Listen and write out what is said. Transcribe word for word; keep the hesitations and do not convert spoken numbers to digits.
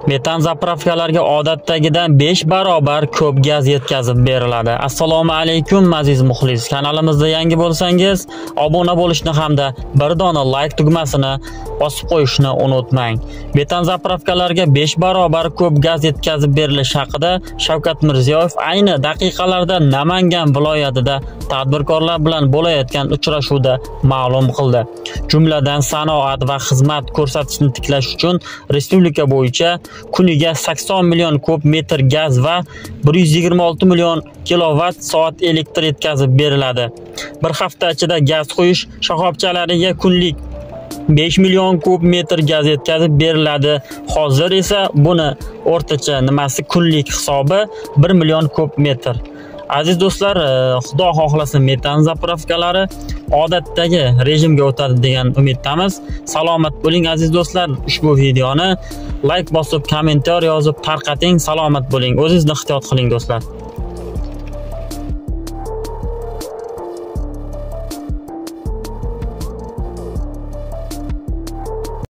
Metan zapravkalarga odatdagidan besh barobar ko'p gaz yetkazib beriladi. Assalomu alaykum aziz muxlis. Kanalimizda yangi bo'lsangiz, obuna bo'lishni hamda bir dona like tugmasini bosib qo'yishni unutmang. Metan zapravkalarga besh barobar ko'p gaz yetkazib berilishi haqida Shavkat Mirziyoyev ayni daqiqalarda Namangan viloyatida tadbirkorlar bilan bo'layotgan uchrashuvda ma'lum qildi. Jumladan sanoat va xizmat ko'rsatishni tiklash uchun respublika bo'yicha kuniga sakson million kub metr gaz va bir yuz yigirma olti million kilovat soat elektr yetkazib beriladi. Bir hafta ichida gaz quyish shoxobchalariga kunlik besh million kub metr gaz yetkazib beriladi. Hozir esa buni o'rtacha nimasi kunlik hisobi bir million kub metr. Aziz do'stlar, xudo xohlasa metan zapravkalari odatdagi rejimga o'tadi degan umiddamiz. Salomat bo'ling aziz do'stlar. Ushbu videoni like bosib, kommentar yozib tarqating. Salomat bo'ling. O'zingizni ehtiyot qiling do'stlar.